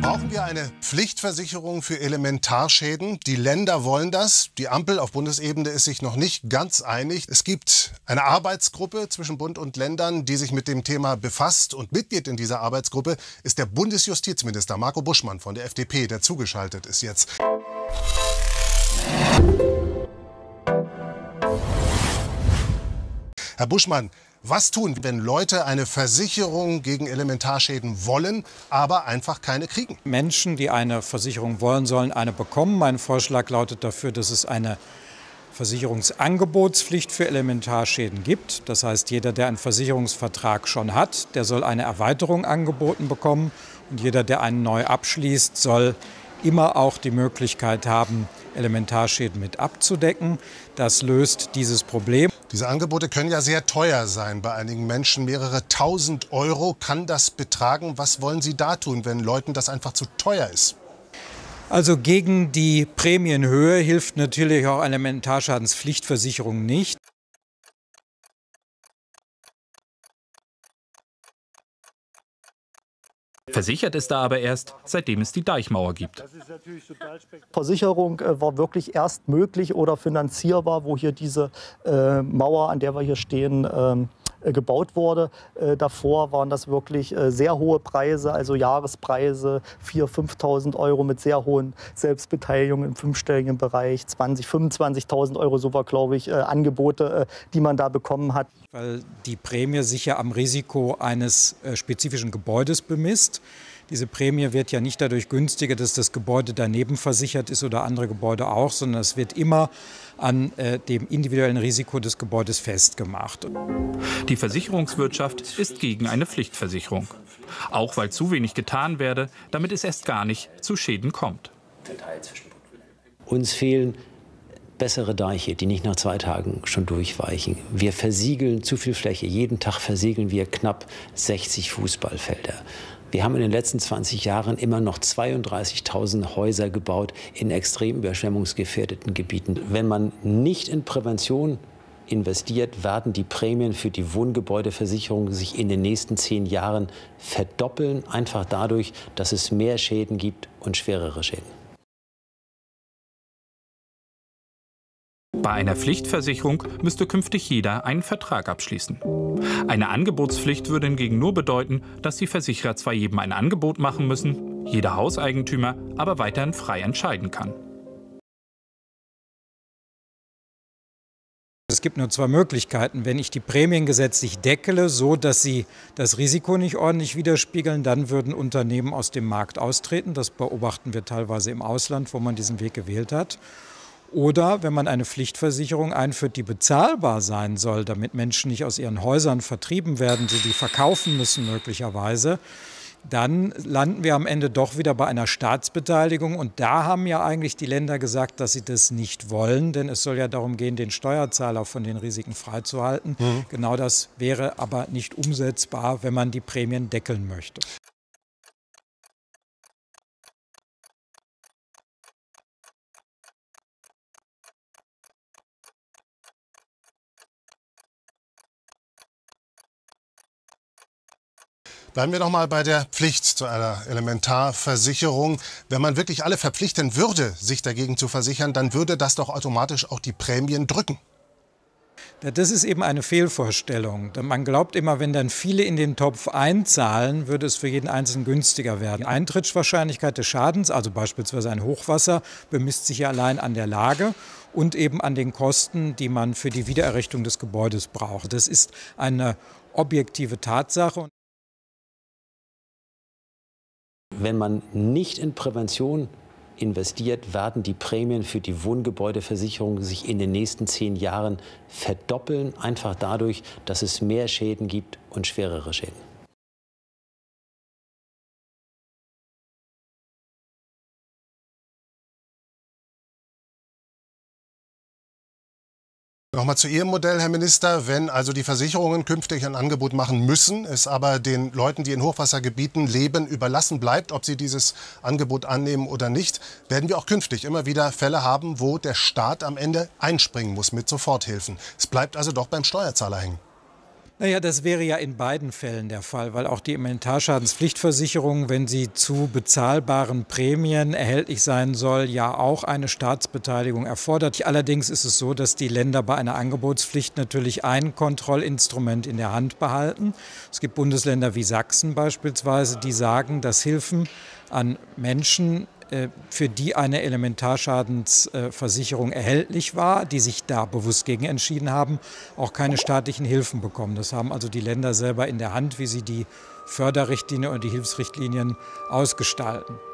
Brauchen wir eine Pflichtversicherung für Elementarschäden? Die Länder wollen das. Die Ampel auf Bundesebene ist sich noch nicht ganz einig. Es gibt eine Arbeitsgruppe zwischen Bund und Ländern, die sich mit dem Thema befasst. Und Mitglied in dieser Arbeitsgruppe ist der Bundesjustizminister Marco Buschmann von der FDP, der zugeschaltet ist jetzt. Herr Buschmann, was tun, wenn Leute eine Versicherung gegen Elementarschäden wollen, aber einfach keine kriegen? Menschen, die eine Versicherung wollen, sollen eine bekommen. Mein Vorschlag lautet dafür, dass es eine Versicherungsangebotspflicht für Elementarschäden gibt. Das heißt, jeder, der einen Versicherungsvertrag schon hat, der soll eine Erweiterung angeboten bekommen. Und jeder, der einen neu abschließt, soll immer auch die Möglichkeit haben, Elementarschäden mit abzudecken. Das löst dieses Problem. Diese Angebote können ja sehr teuer sein. Bei einigen Menschen mehrere tausend Euro kann das betragen. Was wollen Sie da tun, wenn Leuten das einfach zu teuer ist? Also gegen die Prämienhöhe hilft natürlich auch eine Elementarschadenspflichtversicherung nicht. Versichert ist er aber erst, seitdem es die Deichmauer gibt. Versicherung war wirklich erst möglich oder finanzierbar, wo hier diese Mauer, an der wir hier stehen, gebaut wurde. Davor waren das wirklich sehr hohe Preise, also Jahrespreise 4.000, 5.000 Euro mit sehr hohen Selbstbeteiligungen im fünfstelligen Bereich, 20.000, 25.000 Euro, so war, glaube ich, Angebote, die man da bekommen hat. Weil die Prämie sich ja am Risiko eines spezifischen Gebäudes bemisst. Diese Prämie wird ja nicht dadurch günstiger, dass das Gebäude daneben versichert ist oder andere Gebäude auch, sondern es wird immer an dem individuellen Risiko des Gebäudes festgemacht. Die Versicherungswirtschaft ist gegen eine Pflichtversicherung. Auch weil zu wenig getan werde, damit es erst gar nicht zu Schäden kommt. Uns fehlen bessere Deiche, die nicht nach 2 Tagen schon durchweichen. Wir versiegeln zu viel Fläche. Jeden Tag versiegeln wir knapp 60 Fußballfelder. Wir haben in den letzten 20 Jahren immer noch 32.000 Häuser gebaut in extrem überschwemmungsgefährdeten Gebieten. Wenn man nicht in Prävention investiert, werden die Prämien für die Wohngebäudeversicherung sich in den nächsten 10 Jahren verdoppeln, einfach dadurch, dass es mehr Schäden gibt und schwerere Schäden. Bei einer Pflichtversicherung müsste künftig jeder einen Vertrag abschließen. Eine Angebotspflicht würde hingegen nur bedeuten, dass die Versicherer zwar jedem ein Angebot machen müssen, jeder Hauseigentümer aber weiterhin frei entscheiden kann. Es gibt nur 2 Möglichkeiten. Wenn ich die Prämien gesetzlich deckele, so dass sie das Risiko nicht ordentlich widerspiegeln, dann würden Unternehmen aus dem Markt austreten. Das beobachten wir teilweise im Ausland, wo man diesen Weg gewählt hat. Oder wenn man eine Pflichtversicherung einführt, die bezahlbar sein soll, damit Menschen nicht aus ihren Häusern vertrieben werden, sie die verkaufen müssen möglicherweise, dann landen wir am Ende doch wieder bei einer Staatsbeteiligung. Und da haben ja eigentlich die Länder gesagt, dass sie das nicht wollen, denn es soll ja darum gehen, den Steuerzahler von den Risiken freizuhalten. Genau das wäre aber nicht umsetzbar, wenn man die Prämien deckeln möchte. Bleiben wir noch mal bei der Pflicht zu einer Elementarversicherung. Wenn man wirklich alle verpflichten würde, sich dagegen zu versichern, dann würde das doch automatisch auch die Prämien drücken. Das ist eben eine Fehlvorstellung. Man glaubt immer, wenn dann viele in den Topf einzahlen, würde es für jeden Einzelnen günstiger werden. Die Eintrittswahrscheinlichkeit des Schadens, also beispielsweise ein Hochwasser, bemisst sich ja allein an der Lage und eben an den Kosten, die man für die Wiedererrichtung des Gebäudes braucht. Das ist eine objektive Tatsache. Wenn man nicht in Prävention investiert, werden die Prämien für die Wohngebäudeversicherung sich in den nächsten 10 Jahren verdoppeln, einfach dadurch, dass es mehr Schäden gibt und schwerere Schäden. Nochmal zu Ihrem Modell, Herr Minister. Wenn also die Versicherungen künftig ein Angebot machen müssen, es aber den Leuten, die in Hochwassergebieten leben, überlassen bleibt, ob sie dieses Angebot annehmen oder nicht, werden wir auch künftig immer wieder Fälle haben, wo der Staat am Ende einspringen muss mit Soforthilfen. Es bleibt also doch beim Steuerzahler hängen. Naja, das wäre ja in beiden Fällen der Fall, weil auch die Elementarschadenspflichtversicherung, wenn sie zu bezahlbaren Prämien erhältlich sein soll, ja auch eine Staatsbeteiligung erfordert. Allerdings ist es so, dass die Länder bei einer Angebotspflicht natürlich ein Kontrollinstrument in der Hand behalten. Es gibt Bundesländer wie Sachsen beispielsweise, die sagen, dass Hilfen an Menschen, für die eine Elementarschadensversicherung erhältlich war, die sich da bewusst gegen entschieden haben, auch keine staatlichen Hilfen bekommen. Das haben also die Länder selber in der Hand, wie sie die Förderrichtlinie und die Hilfsrichtlinien ausgestalten.